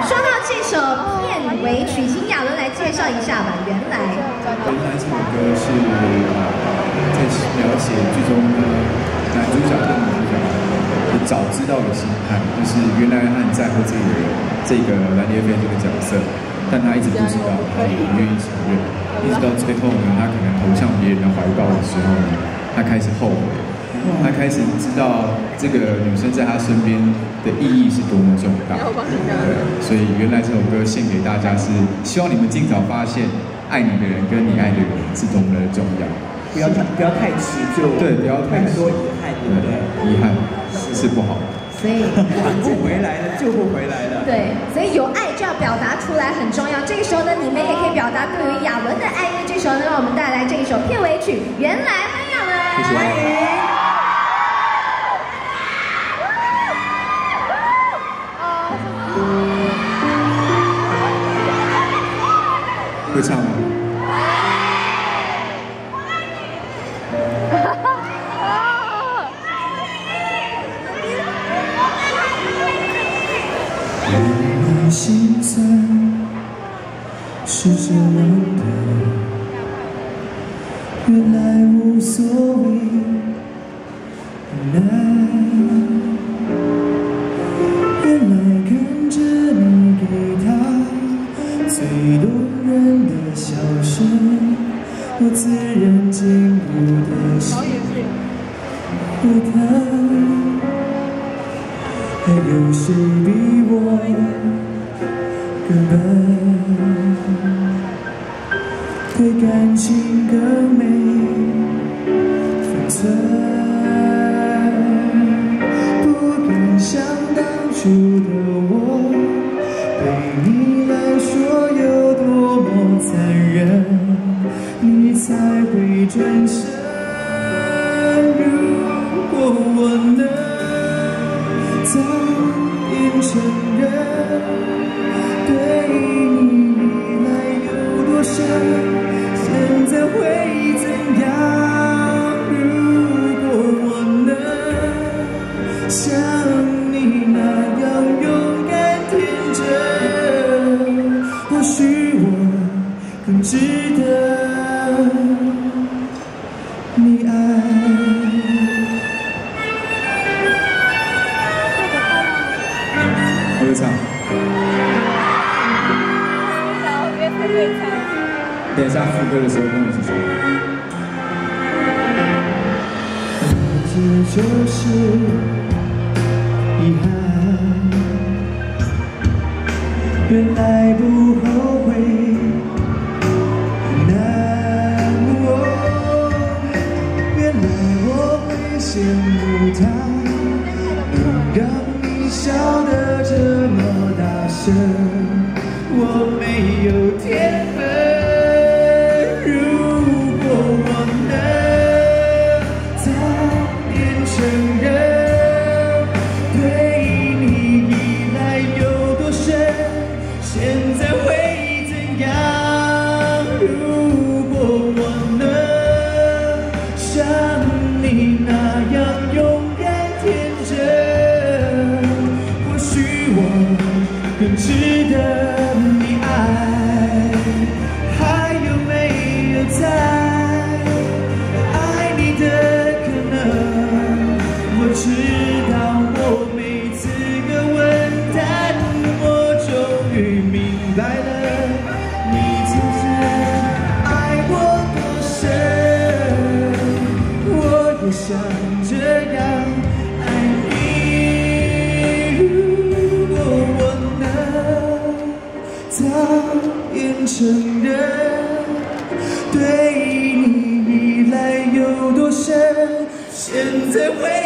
说到这首片尾曲，请亚伦来介绍一下吧。原来这首歌是在描写剧中的男主角跟女主角早知道的心态，就是原来他很在乎自己的这个蓝蝶飞这个角色，但他一直不知道，他也不愿意承认，一直到最后呢，他可能投向别人的怀抱的时候呢，他开始后悔。 他开始知道这个女生在他身边的意义是多么重大，对，所以原来这首歌献给大家是希望你们尽早发现爱你的人跟你爱的人是多么的重要， 不要太持久， 对，不要太多遗憾，对不对？ 遗憾是不好的， 所以挽不回来了，救不回来了。 对，所以有爱就要表达出来，很重要。这个时候呢，你们也可以表达对于亚伦的爱。因为这时候呢，让我们带来这一首片尾曲《原来》，欢迎亚伦，欢迎。 会唱吗？ 原来心酸是这样的，原来无所谓，原来看着你给他最动人的笑声，我自然禁不得心会疼。还有谁比我更笨？对感情更没分寸，不敢想当初的我，对你来说有多么残忍，你才会转身。如果我能早点承认，对你依赖有多深，现在会怎样？如果我能像你那样勇敢天真，或许我更值得你爱。 会唱。等一下副歌的时候跟我一起说。 这就是遗憾，原来不后悔很难。原来我会羡慕他，能让你笑得这么大声，我没有天分。如果我能早点承认，对你依赖有多深，现在会怎样？如果我能像你那样勇敢天真，或许我更值得你爱。还有没有在爱你的可能？我知道我没资格问，但我终于明白了，你曾经爱我多深，我也想这样爱你。如果我能早点承认，对你依赖有多深，现在会。